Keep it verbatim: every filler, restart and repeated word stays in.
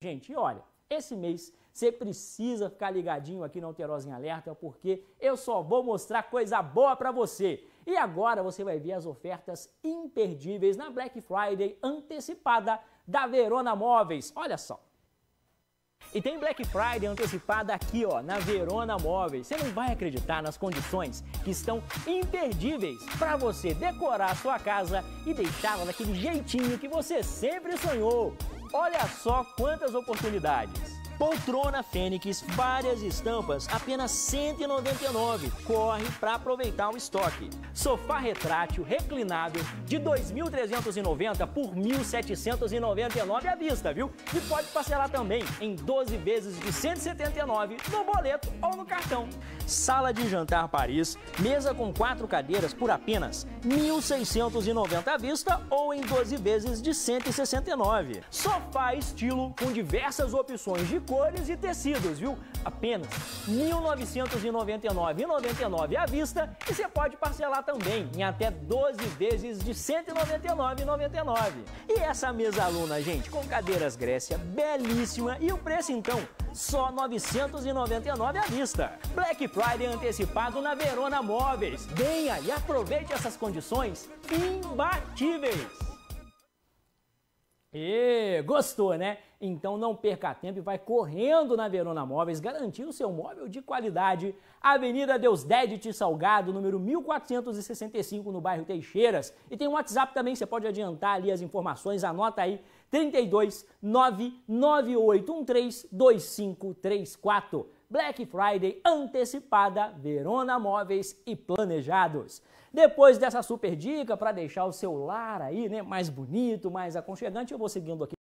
Gente, e olha, esse mês você precisa ficar ligadinho aqui no Alterosa em Alerta, porque eu só vou mostrar coisa boa para você. E agora você vai ver as ofertas imperdíveis na Black Friday antecipada da Verona Móveis. Olha só. E tem Black Friday antecipada aqui, ó, na Verona Móveis. Você não vai acreditar nas condições que estão imperdíveis para você decorar a sua casa e deixá-la daquele jeitinho que você sempre sonhou. Olha só quantas oportunidades. Poltrona Fênix, várias estampas, apenas cento e noventa e nove reais. Corre para aproveitar o estoque. Sofá retrátil reclinável de dois mil trezentos e noventa reais por mil setecentos e noventa e nove reais à vista, viu? E pode parcelar também em doze vezes de cento e setenta e nove reais no boleto ou no cartão. Sala de jantar Paris, mesa com quatro cadeiras por apenas mil seiscentos e noventa reais à vista ou em doze vezes de cento e sessenta e nove reais. Sofá estilo com diversas opções de cores e tecidos, viu? Apenas mil novecentos e noventa e nove reais e noventa e nove centavos à vista e você pode parcelar também em até doze vezes de cento e noventa e nove reais e noventa e nove centavos. E essa mesa luna, gente, com cadeiras Grécia, belíssima, e o preço então só novecentos e noventa e nove reais à vista. Black Friday antecipado na Verona Móveis. Venha e aproveite essas condições imbatíveis. E gostou, né? Então não perca tempo e vai correndo na Verona Móveis, garantindo o seu móvel de qualidade. Avenida Deusdedit Salgado, número mil quatrocentos e sessenta e cinco, no bairro Teixeiras. E tem um WhatsApp também, você pode adiantar ali as informações, anota aí, trinta e dois, nove nove oito um três, dois cinco três quatro. Black Friday antecipada, Verona Móveis e Planejados. Depois dessa super dica para deixar o seu lar aí, né, mais bonito, mais aconchegante, eu vou seguindo aqui.